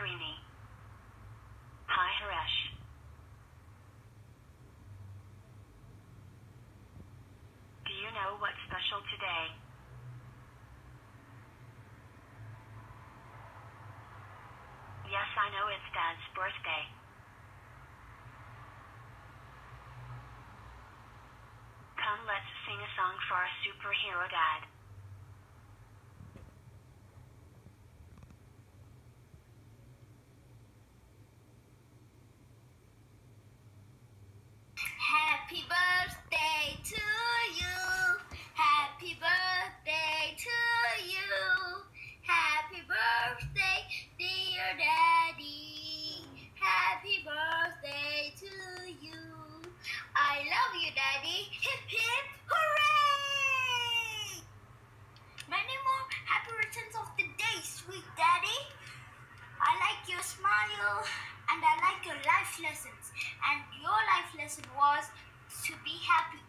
Harini. Hi Haresh. Do you know what's special today? Yes, I know it's Dad's birthday. Come, let's sing a song for our superhero dad. Happy birthday to you. Happy birthday to you. Happy birthday, dear Daddy. Happy birthday to you. I love you, Daddy. Hip hip hooray! Many more happy returns of the day, sweet Daddy. I like your smile and I like your life lessons. And your life lesson was to be happy